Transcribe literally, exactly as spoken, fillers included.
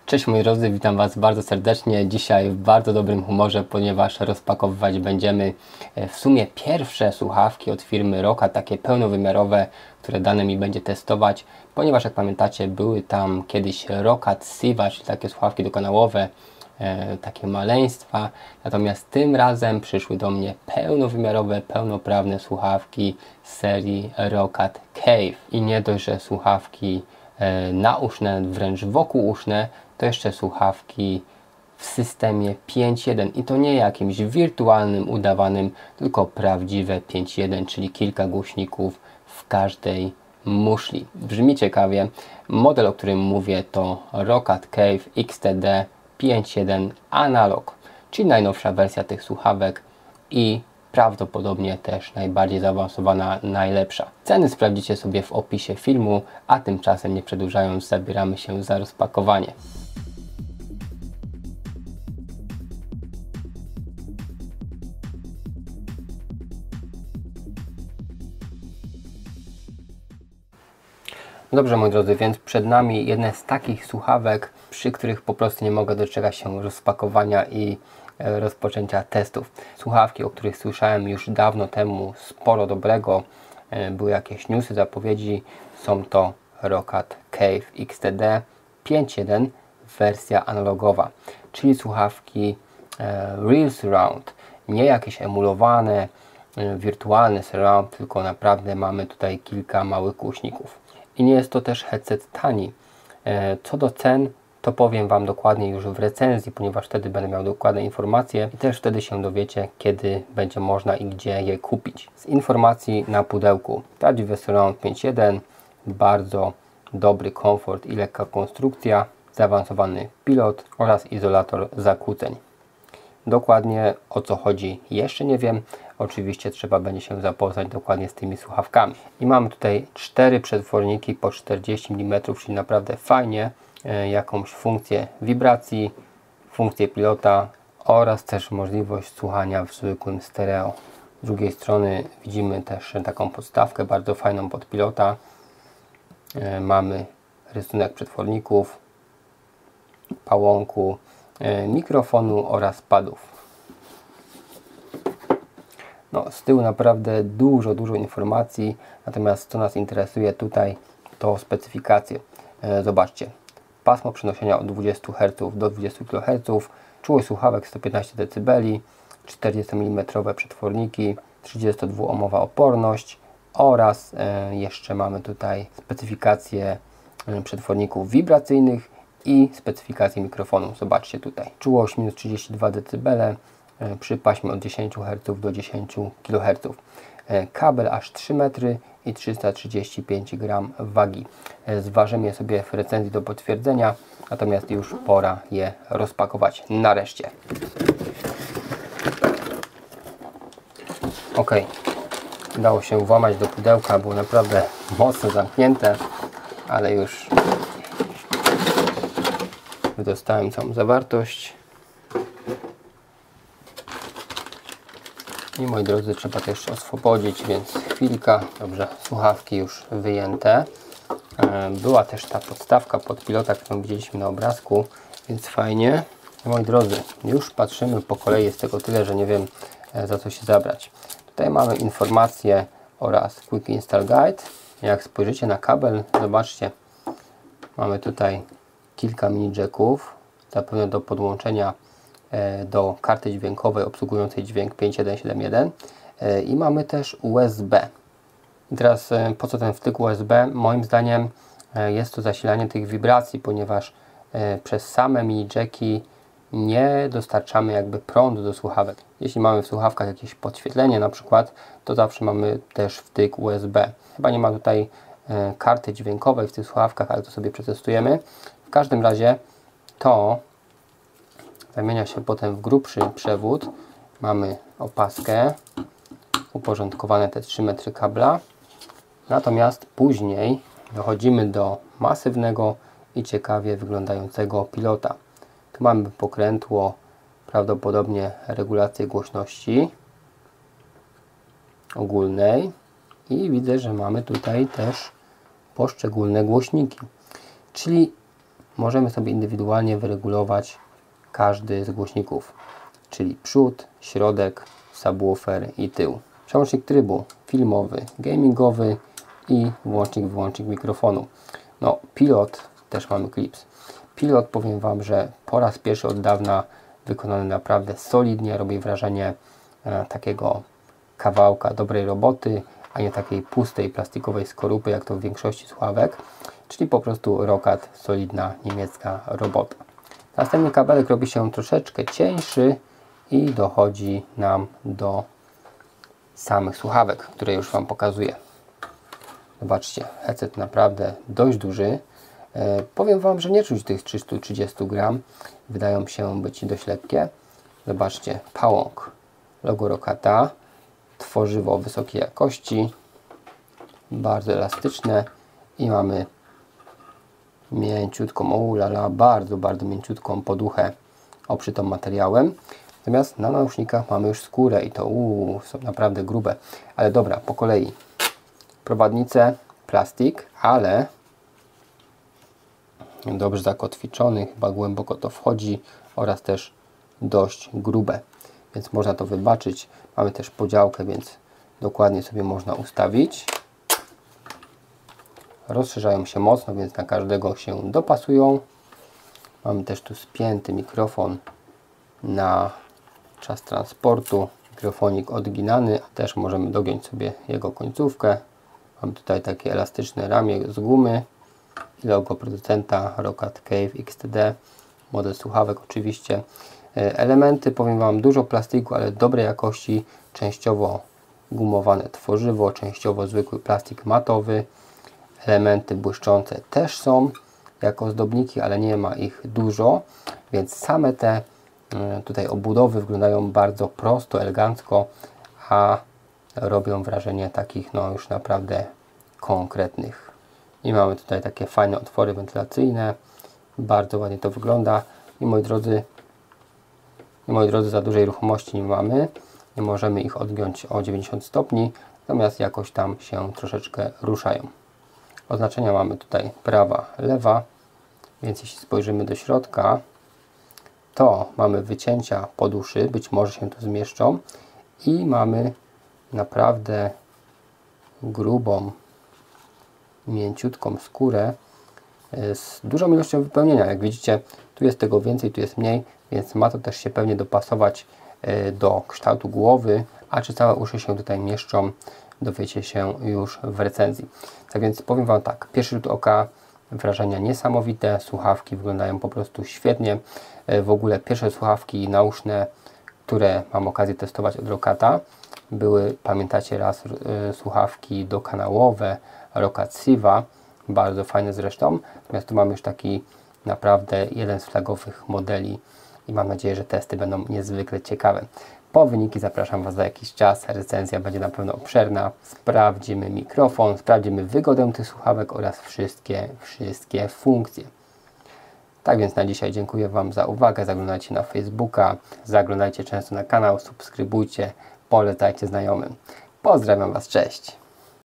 Cześć moi drodzy, witam Was bardzo serdecznie. Dzisiaj w bardzo dobrym humorze, ponieważ rozpakowywać będziemy w sumie pierwsze słuchawki od firmy Roccat, takie pełnowymiarowe, które dane mi będzie testować, ponieważ jak pamiętacie, były tam kiedyś Roccat Siva, czyli takie słuchawki dokanałowe, e, takie maleństwa. Natomiast tym razem przyszły do mnie pełnowymiarowe, pełnoprawne słuchawki z serii Roccat Cave. I nie dość, że słuchawki e, nauszne, wręcz wokółuszne, to jeszcze słuchawki w systemie pięć jeden i to nie jakimś wirtualnym, udawanym, tylko prawdziwe pięć jeden, czyli kilka głośników w każdej muszli. Brzmi ciekawie. Model, o którym mówię, to Roccat Cave X T D pięć jeden Analog, czyli najnowsza wersja tych słuchawek i prawdopodobnie też najbardziej zaawansowana, najlepsza. Ceny sprawdzicie sobie w opisie filmu, a tymczasem nie przedłużając, zabieramy się za rozpakowanie. Dobrze moi drodzy, więc przed nami jedne z takich słuchawek, przy których po prostu nie mogę doczekać się rozpakowania i e, rozpoczęcia testów. Słuchawki, o których słyszałem już dawno temu sporo dobrego, e, były jakieś newsy, zapowiedzi. Są to Roccat Cave X T D pięć jeden wersja analogowa, czyli słuchawki e, Real Surround, nie jakieś emulowane, e, wirtualne surround, tylko naprawdę mamy tutaj kilka małych głośników. I nie jest to też headset tani. Co do cen, to powiem Wam dokładnie już w recenzji, ponieważ wtedy będę miał dokładne informacje i też wtedy się dowiecie, kiedy będzie można i gdzie je kupić. Z informacji na pudełku: prawdziwy surround pięć jeden, bardzo dobry komfort i lekka konstrukcja, zaawansowany pilot oraz izolator zakłóceń. Dokładnie o co chodzi jeszcze nie wiem. Oczywiście trzeba będzie się zapoznać dokładnie z tymi słuchawkami. I mamy tutaj cztery przetworniki po czterdzieści milimetrów, czyli naprawdę fajnie. E, jakąś funkcję wibracji, funkcję pilota oraz też możliwość słuchania w zwykłym stereo. Z drugiej strony widzimy też taką podstawkę bardzo fajną pod pilota. E, mamy rysunek przetworników, pałąku, e, mikrofonu oraz padów. No, z tyłu naprawdę dużo, dużo informacji, natomiast co nas interesuje tutaj, to specyfikacje. E, zobaczcie, pasmo przenoszenia od dwudziestu herców do dwudziestu kiloherców, czułość słuchawek sto piętnaście decybeli, czterdziestomilimmetrowe przetworniki, trzydziestodwuohmowa oporność oraz e, jeszcze mamy tutaj specyfikacje e, przetworników wibracyjnych i specyfikację mikrofonu. Zobaczcie tutaj, czułość minus trzydzieści dwa decybele, przy paśmie od dziesięciu herców do dziesięciu kiloherców. Kabel aż trzy metry i trzysta trzydzieści pięć gramów wagi. Zważymy je sobie w recenzji do potwierdzenia, natomiast już pora je rozpakować nareszcie. Ok, udało się włamać do pudełka, było naprawdę mocno zamknięte, ale już wydostałem całą zawartość. I moi drodzy, trzeba też oswobodzić, więc chwilka. Dobrze, słuchawki już wyjęte. Była też ta podstawka pod pilota, którą widzieliśmy na obrazku, więc fajnie. I moi drodzy, już patrzymy po kolei, jest tego tyle, że nie wiem, za co się zabrać. Tutaj mamy informacje oraz Quick Install Guide. Jak spojrzycie na kabel, zobaczcie, mamy tutaj kilka mini jacków, zapewne do podłączenia do karty dźwiękowej obsługującej dźwięk pięć jeden siedem jeden i mamy też U S B. I teraz po co ten wtyk U S B? Moim zdaniem jest to zasilanie tych wibracji, ponieważ przez same mini jacki nie dostarczamy jakby prądu do słuchawek. Jeśli mamy w słuchawkach jakieś podświetlenie na przykład, to zawsze mamy też wtyk U S B. Chyba nie ma tutaj karty dźwiękowej w tych słuchawkach, ale to sobie przetestujemy. W każdym razie to zamienia się potem w grubszy przewód. Mamy opaskę, uporządkowane te trzy metry kabla. Natomiast później dochodzimy do masywnego i ciekawie wyglądającego pilota. Tu mamy pokrętło, prawdopodobnie regulację głośności ogólnej i widzę, że mamy tutaj też poszczególne głośniki. Czyli możemy sobie indywidualnie wyregulować każdy z głośników, czyli przód, środek, subwoofer i tył. Przełącznik trybu filmowy, gamingowy i włącznik, wyłącznik mikrofonu. No, pilot, też mamy klips. Pilot, powiem Wam, że po raz pierwszy od dawna wykonany naprawdę solidnie, robi wrażenie e, takiego kawałka dobrej roboty, a nie takiej pustej, plastikowej skorupy, jak to w większości słuchawek, czyli po prostu Roccat, solidna niemiecka robota. Następny kabelek robi się troszeczkę cieńszy i dochodzi nam do samych słuchawek, które już Wam pokazuję. Zobaczcie, headset naprawdę dość duży. E, powiem Wam, że nie czuć tych trzysta trzydzieści gram. Wydają się być dość lekkie. Zobaczcie, pałąk, logo Roccata, tworzywo wysokiej jakości, bardzo elastyczne i mamy mięciutką, o lala, bardzo, bardzo mięciutką poduchę obszytą materiałem. Natomiast na nausznikach mamy już skórę i to uu, są naprawdę grube. Ale dobra, po kolei. Prowadnice, plastik, ale dobrze zakotwiczony, chyba głęboko to wchodzi oraz też dość grube, więc można to wybaczyć. Mamy też podziałkę, więc dokładnie sobie można ustawić. Rozszerzają się mocno, więc na każdego się dopasują. Mamy też tu spięty mikrofon na czas transportu. Mikrofonik odginany, też możemy dogiąć sobie jego końcówkę. Mam tutaj takie elastyczne ramię z gumy i logo producenta Roccat Cave X T D. Model słuchawek oczywiście. Elementy, powiem Wam, dużo plastiku, ale dobrej jakości. Częściowo gumowane tworzywo, częściowo zwykły plastik matowy. Elementy błyszczące też są jako ozdobniki, ale nie ma ich dużo, więc same te tutaj obudowy wyglądają bardzo prosto, elegancko, a robią wrażenie takich no już naprawdę konkretnych. I mamy tutaj takie fajne otwory wentylacyjne, bardzo ładnie to wygląda i moi drodzy, i moi drodzy za dużej ruchomości nie mamy, nie możemy ich odgiąć o dziewięćdziesiąt stopni, natomiast jakoś tam się troszeczkę ruszają. Oznaczenia mamy tutaj prawa, lewa, więc jeśli spojrzymy do środka, to mamy wycięcia pod uszy, być może się tu zmieszczą i mamy naprawdę grubą, mięciutką skórę z dużą ilością wypełnienia. Jak widzicie, tu jest tego więcej, tu jest mniej, więc ma to też się pewnie dopasować do kształtu głowy, a czy całe uszy się tutaj mieszczą, dowiecie się już w recenzji. Tak więc powiem Wam tak, pierwszy rzut oka, wrażenia niesamowite, słuchawki wyglądają po prostu świetnie. W ogóle pierwsze słuchawki nauszne, które mam okazję testować od Roccata, były, pamiętacie raz, słuchawki dokanałowe Roccat Siva, bardzo fajne zresztą. Natomiast tu mamy już taki naprawdę jeden z flagowych modeli i mam nadzieję, że testy będą niezwykle ciekawe. Po wyniki zapraszam Was za jakiś czas, recenzja będzie na pewno obszerna. Sprawdzimy mikrofon, sprawdzimy wygodę tych słuchawek oraz wszystkie, wszystkie funkcje. Tak więc na dzisiaj dziękuję Wam za uwagę, zaglądajcie na Facebooka, zaglądajcie często na kanał, subskrybujcie, polecajcie znajomym. Pozdrawiam Was, cześć!